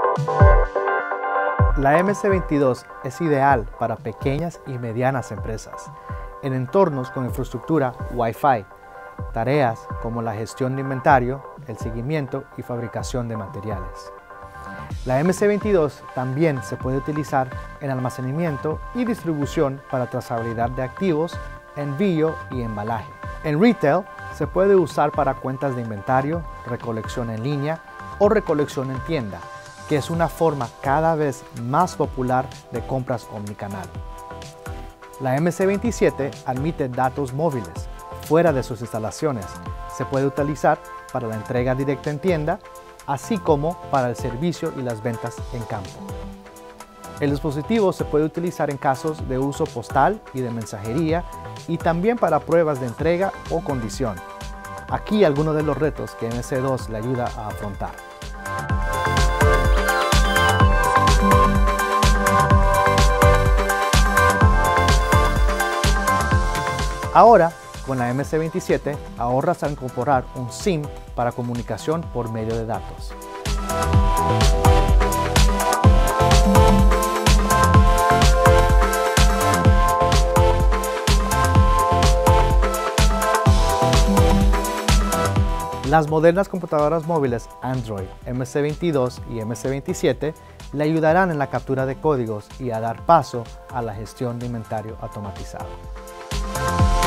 La MC22 es ideal para pequeñas y medianas empresas, en entornos con infraestructura Wi-Fi, tareas como la gestión de inventario, el seguimiento y fabricación de materiales. La MC22 también se puede utilizar en almacenamiento y distribución para trazabilidad de activos, envío y embalaje. En retail se puede usar para cuentas de inventario, recolección en línea o recolección en tienda, que es una forma cada vez más popular de compras omnicanal. La MC27 admite datos móviles fuera de sus instalaciones. Se puede utilizar para la entrega directa en tienda, así como para el servicio y las ventas en campo. El dispositivo se puede utilizar en casos de uso postal y de mensajería y también para pruebas de entrega o condición. Aquí algunos de los retos que MC2 le ayuda a afrontar. Ahora, con la MC27, ahorras al incorporar un SIM para comunicación por medio de datos. Las modernas computadoras móviles Android MC22 y MC27 le ayudarán en la captura de códigos y a dar paso a la gestión de inventario automatizado.